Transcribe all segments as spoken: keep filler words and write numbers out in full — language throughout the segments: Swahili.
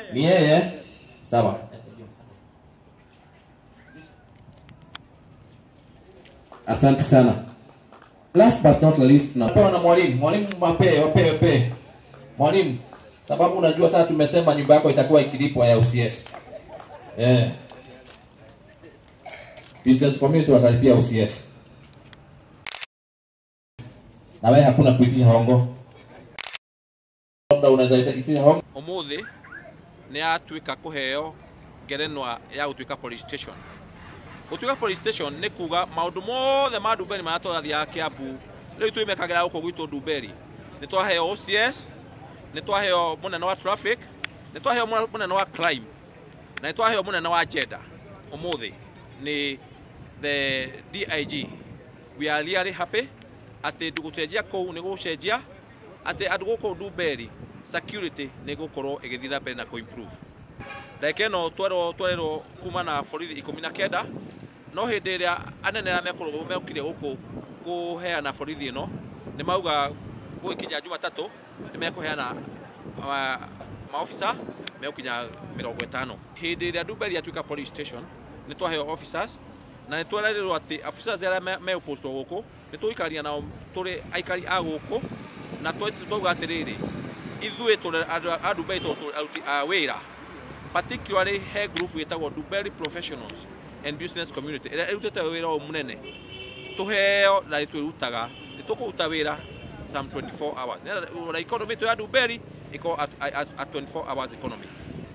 Ni yeye? Sawa. Asante sana. Last but not least, tunapewa na mwalimu. Mwalimu wape, wape, wape. Mwalimu, sababu unajua sasa tumesema nyumba yako itakuwa ikilipwa ya U C S. Eh. Business community watalipia U C S. Na wewe hakuna kuitisha hongo. Labda unaweza itisha hongo. Umuthi ni atuika kuheo ngerenwa ya utuika police station. Utuika police station ni kuga maundu mothe ma Ndumberi maratwathia Kiambu riu tuimekagira guko gwitu Ndumberi. Ni twaheo O C S, ni twaheo munene wa traffic, ni twaheo munene wa crime, na ni twaheo munene wa gender. Umuthi ni the D I G. We are really happy ati ndugutejia kou ni gucenjia ati andu guko Ndumberi security ni gukorwo igithira mbere na ku improve. Like no twero twero kuma na borithi ikumi na kenda no hindi ria anene ra mekorwo mekire guku kuheana borithi ino ni mauga gwikinya Jumatatu ni mekuheana ma officer mekukinya mirongo itano. Hindi ria Ndumberi atuika police station ni twaheo officers na ni twererirwo ati officers ara me postwo guku ni tuikaria nao turi aikari a guku na twauga atiriri ithuĩ tũrĩ a Ndumberi tũruti a wĩra, particularly he group wĩtagwo Ndumberi Professionals and Business Community ĩrĩa ĩrutĩte wĩra o mũnene tũheo na twĩrutaga nĩ tũkũruta wĩra some twenty-four hours na economy to ya Ndumberi iko at twenty-four hours economy.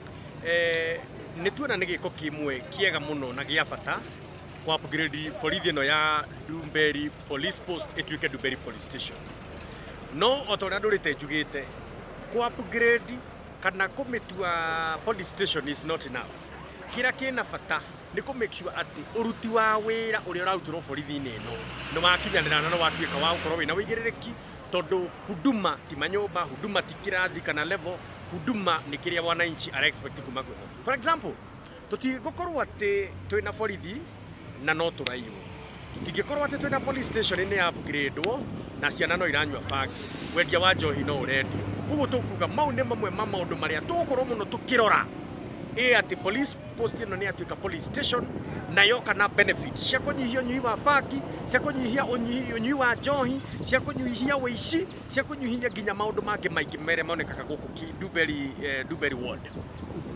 Eh nĩ tuona nĩ gĩko kĩmwe kĩega mũno na gĩa bata kwa upgrade borithi ĩno ya Ndumberi Police Post ĩtuĩke Ndumberi Police Station. No o ta ũrĩa ndũrĩte njugĩte ku upgrade kana kumitua police station is not enough. Kira kina bata ni ku make sure ati uruti wa wira uria urarutirwo borithi-ini ino no makinyanira na no watuika wa gukorwo wina wigiririki tondu huduma ti manyumba, huduma ti kirathi kana level, huduma ni kiria wananchi are expect kuma gwe. For example, tutigukorwo ati twina borithi na no turaiyo. Tutingikorwo ati twina police station ni upgrade wo na ciana no iranywa bangi, wendia wa njohi no urendio. Uguo tukuga mau ni mamwe ma maundu maria tukorwo muno tukirora e ati police post ino ni atuika police station na yo kana benefit cia kunyihia unyihi wa bangi, cia kunyihia unyihi wa njohi, cia kunyihia wici, cia kunyihia nginya maundu mangi maingi mere monekaga guku ki Ndumberi Ndumberi ward.